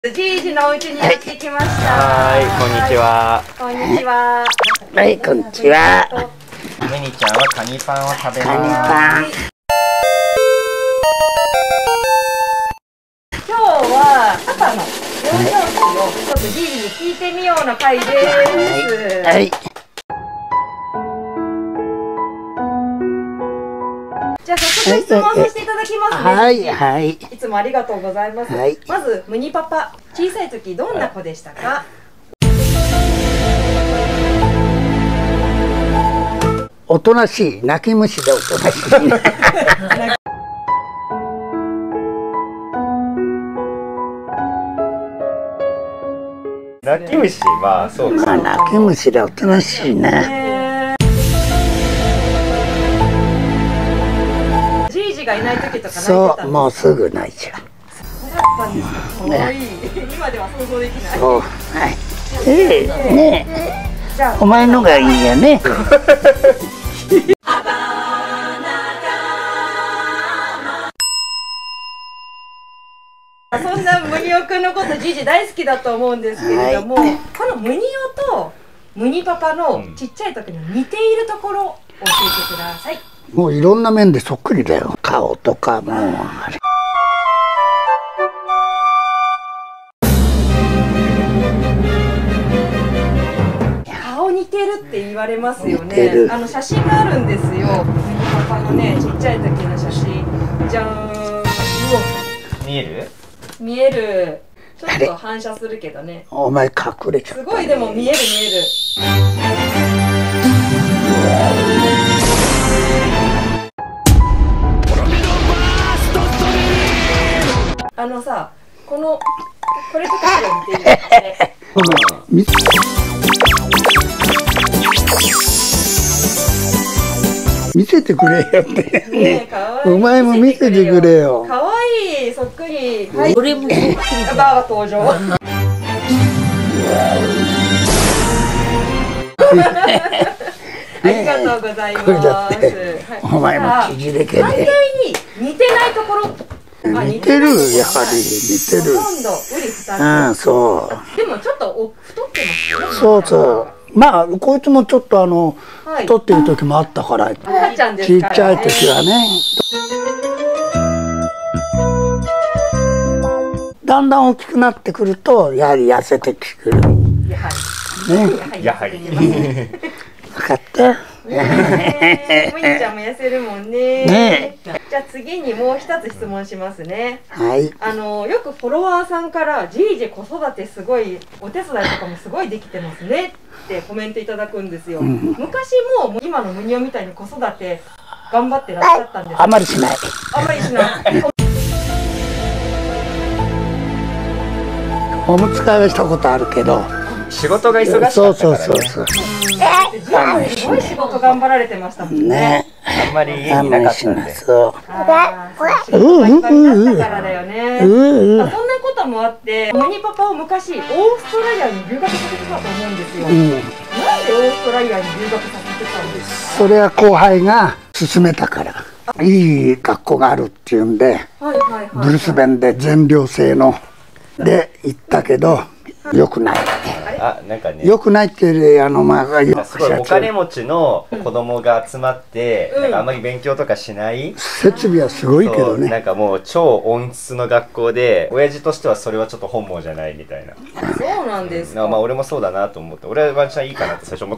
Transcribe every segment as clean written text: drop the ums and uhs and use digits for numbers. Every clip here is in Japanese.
じいじのお家にやってきました。 はい、こんにちは。 こんにちは。 はい、こんにちは。 メニちゃんはカニパンを食べます。 カニパン。 今日はパパの幼少期をちょっとじいじに聞いてみようの回です。 はい。 じゃあ早速質問させていただきますね。 はいはい。 いつもありがとうございます。まずムニパパ、小さい時どんな子でしたか？ おとなしい、泣き虫でおとなしい。 泣き虫はそうか。 泣き虫でおとなしいね。 がいない時とか泣いてたんですか？ そう、もうすぐ泣いちゃう。 そうだったんですか。可愛い。今では想像できない。 そう、はい。ねえ。じゃあお前のがいいよね。 そんなムニオくんのことじいじ大好きだと思うんですけれども、このムニオとムニパパのちっちゃい時の似ているところを教えてください。 もういろんな面でそっくりだよ。顔とかもうあれ。 顔似てるって言われますよね。写真があるんですよ。ムニパパのね、ちっちゃい時の写真。じゃーん。 見える？ 見える。ちょっと反射するけどね。 お前隠れちゃった。 すごいでも見える見える。さ、これとか似てるよね。 見せてくれよってね。お前も見せてくれよ。 可愛いそっくり。はい。俺もそっくり。バーが登場。ありがとうございます。 お前も縮れけで。 反対に似てないところ。 似てる、やはり似てる。 ほとんどウリ二つ。 そう。 でもちょっと太ってますね。 そうそう。まあこいつもちょっと太ってる時もあったから。ちっちゃい時はね。だんだん大きくなってくるとやはり痩せてくる。 やはり。 分かった。 ムニちゃんも痩せるもんね。じゃあ次にもう一つ質問しますね。 はい。 よくフォロワーさんからじいじ子育てすごいお手伝いとかもすごいできてますねってコメントいただくんですよ。昔も今のムニオみたいに子育て頑張ってらっしゃったんですか？ あまりしない。 あまりしない。 おむつ替えはしたことあるけど。 仕事が忙しかったからね。 そう。 すごい仕事頑張られてましたもんね。 あんまり家にいなかったんで。 そう。 仕事がいっぱいだったからだよね。そんなこともあってムニパパを昔オーストラリアに留学させてたと思うんですよ。なんでオーストラリアに留学させてたんですか？ それは後輩が勧めたから。いい学校があるっていうんでブルスベンで全寮制ので行ったけどよくない。 なんかね。 よくないってすごいお金持ちの子供が集まってあんまり勉強とかしない。 設備はすごいけどね。 なんかもう超温室の学校で親父としてはそれはちょっと本望じゃないみたいな。 そうなんですか。 まあ俺もそうだなと思って、俺はワンチャンいいかなって最初思った。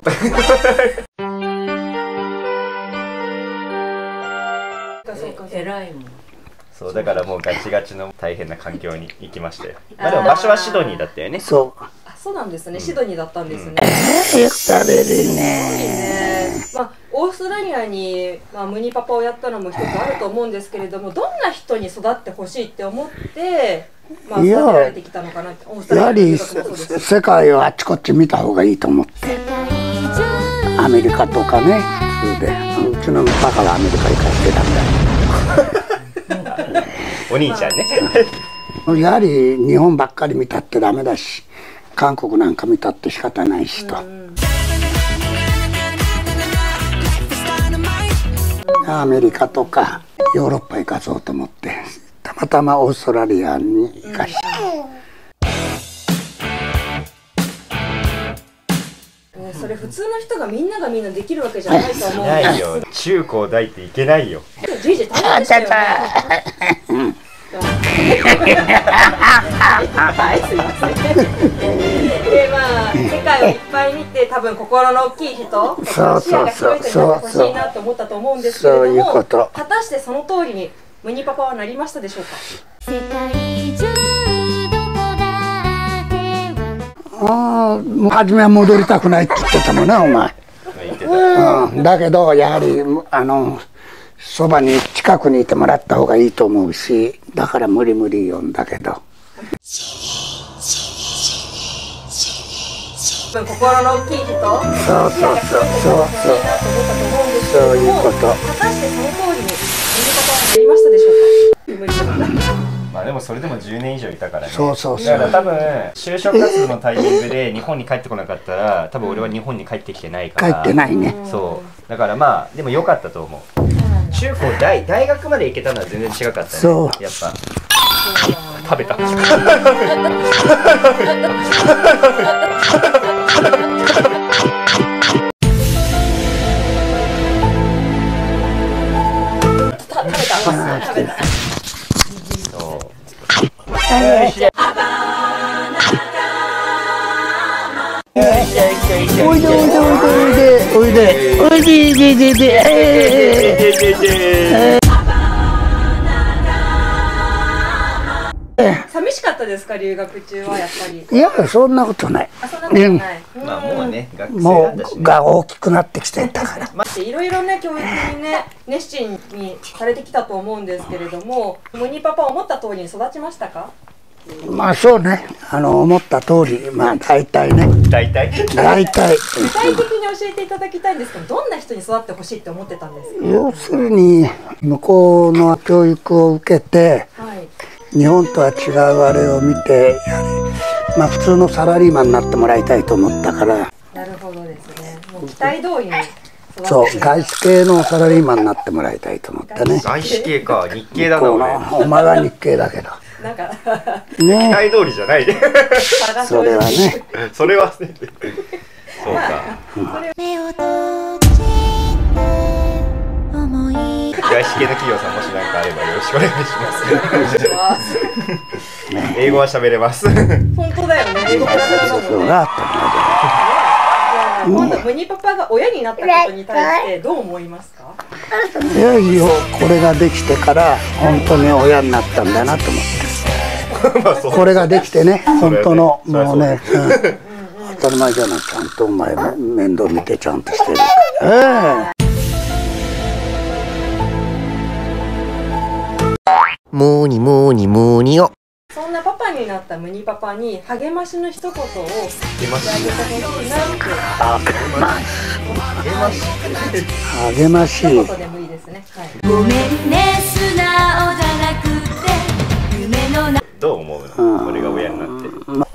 偉いもん。 そうだからもうガチガチの大変な環境に行きましたよ。まあでも場所はシドニーだったよね。 そう。 そうなんですね。シドニーだったんですね。 よく食べるね。 オーストラリアにムニパパをやったのも一つあると思うんですけれども、どんな人に育ってほしいって思って育てられてきたのかなって。 やはり世界をあっちこっち見た方がいいと思って。アメリカとかね、普通で。うちのパパがアメリカ行かせてたんだ。 お兄ちゃんね。 やはり日本ばっかり見たってダメだし、韓国なんか見たって仕方ないしと。アメリカとかヨーロッパ行かそうと思ってたまたまオーストラリアに行かして。 それ普通の人がみんなできるわけじゃないと思うんです。 ないよ。中高大っていけないよ。 じいじ大変でしたよね。はい、すいません。で、まあ世界をいっぱい見て、多分心の大きい人、視野が広い人になってほしいなと思ったと思うんですけれども、果たしてその通りにムニパパはなりましたでしょうか。世界中初めは戻りたくないって言ってたもんね、お前。だけどやはりそばに近くにいてもらった方がいいと思うし、だから無理言うんだけど。 心の大きい人、 そういうこと。 果たしてその通りにムニパパはなりましたでしょうか。 まあでもそれでも10年以上いたからね。 そうだから多分就職活動のタイミングで日本に帰ってこなかったら、多分俺は日本に帰ってきてないから。 帰ってないね。 そうだからまあでも良かったと思う。中高大学まで行けたのは全然違かったね。 そうやっぱ食べた。 おいで。 寂しかったですか、留学中はやっぱり。 いや、そんなことない。 そんなことない。 まあもうね、学生もなんだしね。 うが大きくなってきてたから。 いろいろね、教育にね、熱心にされてきたと思うんですけれども、ムニパパ思った通りに育ちましたか？ まあそうね、思った通り、まあ大体ね。 大体。 具体的に教えていただきたいんですけど、どんな人に育ってほしいって思ってたんですか？ 要するに向こうの教育を受けて、日本とは違うあれを見て、まあ普通のサラリーマンになってもらいたいと思ったから。 なるほどですね。もう期待通りに。 そう、外資系のサラリーマンになってもらいたいと思ったね。 外資系か、日系だな俺。 お前は日系だけど。 なんか期待通りじゃないで。 それはね。 それはそうか。外資系の企業さんもし何かあればよろしくお願いします。英語は喋れます。 本当だよね。英語ペラペラだもんね。今度ムニパパが親になったことに対してどう思いますか？ いやいや、これができてから本当に親になったんだなと思って。これができてね、本当のもうね、当たり前じゃない。ちゃんとお前も面倒見てちゃんとしてるから。 モーニよ。 そんなパパになったムニパパに励ましの一言を言ってあげてほしいなって。 励ましい。 一言でもいいですね。 ごめんね、素直じゃなくて夢のな。 どう思うの？俺が親になって。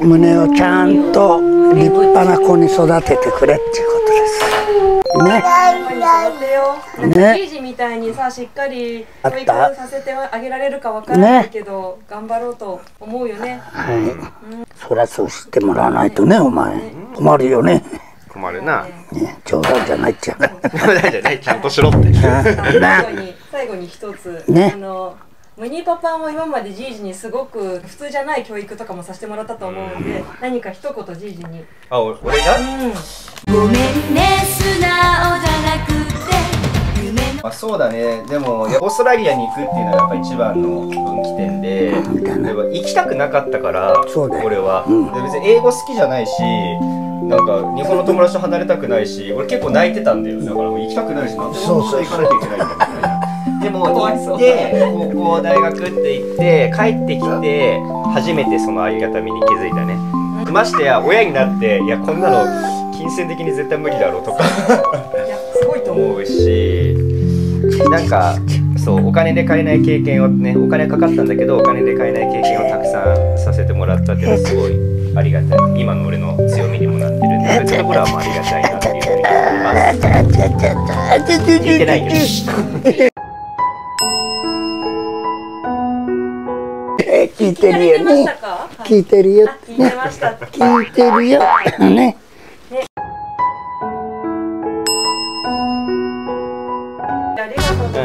胸をちゃんと立派な子に育ててくれっていうことです。ね。 じいじみたいにさ、しっかり教育させてあげられるかわからないけど、頑張ろうと思うよね。 はい。そりゃそうしてもらわないとね、お前困るよね。 困るな。 冗談じゃないっちゃう。 冗談じゃない、ちゃんとしろって。 最後に一つ。 ね。 ムニパパも今までじいじにすごく普通じゃない教育とかもさせてもらったと思うんで、何か一言じいじに。 あ、俺が？ ごめんね、素直じゃなくて夢の。 そうだね。でもオーストラリアに行くっていうのがやっぱ一番の分岐点で、行きたくなかったから、俺は。別に英語好きじゃないし、なんか日本の友達と離れたくないし、俺結構泣いてたんだよ。だから行きたくないし、なんで本当に行かなきゃいけないんだみたいな。でも行って高校大学って行って帰ってきて初めてそのありがたみに気づいたね。ましてや親になっていやこんなの金銭的に絶対無理だろうとか思うし、なんかそうお金で買えない経験をね、お金かかったんだけどお金で買えない経験をたくさんさせてもらったっていうのはすごいありがたい。今の俺の強みにもなってるんで、そういったところはもうありがたいなっていうふうに思います。聞いてないけど。 聞いてるよね。聞いてるよ。 聞いてました。 聞いてるよ。ね。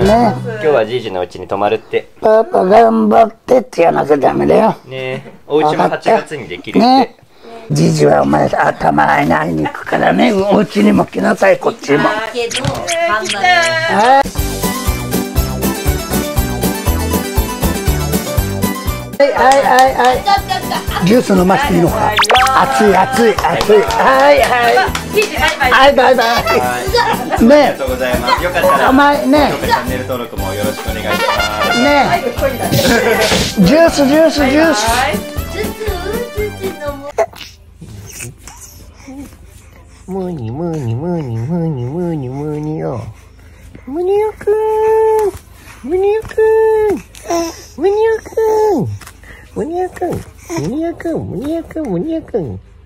今日はじいじのうちに泊まるって。 パパ頑張ってって言わなきゃダメだよ。 ね、お家も8月にできるって。 ね、じいじはお前頭会いに行くからね、お家にも来なさい、こっちも。 けど、頑張はいはいはいはい。ジュース飲ましていいのか。熱い熱い熱い。はいはい。はいバイバイ。ね。 ありがとうございます。よかったらお前ね。 チャンネル登録もよろしくお願いします。 ね。ジュースジュースジュース。 ムニムニムニムニムニムニよ。ムニオくん。ムニオくん。ムニオくん。ムニオくん。ムニオくん。ムニオくん。ムニオくん。